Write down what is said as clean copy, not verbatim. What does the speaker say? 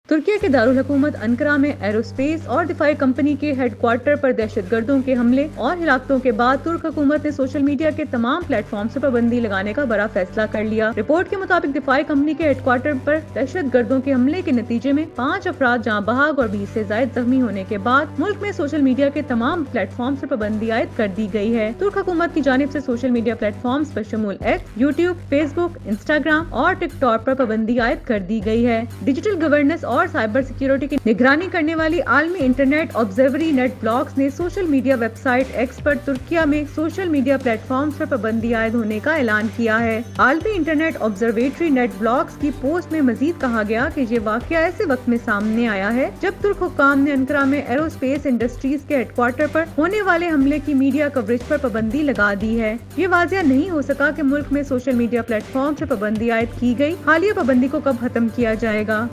तुर्की के दारुल हुकूमत अंकारा में एरोस्पेस और दिफाई कंपनी के हेडक्वार्टर पर दहशतगर्दों के हमले और हिलाकतों के बाद तुर्क हुकूमत ने सोशल मीडिया के तमाम प्लेटफॉर्म से पाबंदी लगाने का बड़ा फैसला कर लिया। रिपोर्ट के मुताबिक दिफाई कंपनी के हेडक्वार्टर पर दहशतगर्दों के हमले के नतीजे में 5 अफराद जाँ बहक और 20 से ज्यादा जख्मी होने के बाद मुल्क में सोशल मीडिया के तमाम प्लेटफॉर्म से पाबंदी आयद कर दी गई है। तुर्क हुकूमत की जानिब से सोशल मीडिया प्लेटफॉर्म बशमूल एक्स, यूट्यूब, फेसबुक, इंस्टाग्राम और टिकटॉक पर पाबंदी आयद कर दी गई है। डिजिटल गवर्नेंस और साइबर सिक्योरिटी की निगरानी करने वाली आलमी इंटरनेट ऑब्जर्वरी नेट ब्लॉक्स ने सोशल मीडिया वेबसाइट एक्स पर तुर्किया में सोशल मीडिया प्लेटफॉर्म्स पर पाबंदी आयद होने का ऐलान किया है। आलमी इंटरनेट ऑब्जर्वेटरी नेट ब्लॉक्स की पोस्ट में मजीद कहा गया कि ये वाकया ऐसे वक्त में सामने आया है जब तुर्क हुक्काम ने अंकारा में एरोस्पेस इंडस्ट्रीज के हेडक्वार्टर पर होने वाले हमले की मीडिया कवरेज पर पाबंदी लगा दी है। ये वाजिया नहीं हो सका कि मुल्क में सोशल मीडिया प्लेटफॉर्म पर पाबंदी आयद की गई। हालिया पाबंदी को कब खत्म किया जाएगा।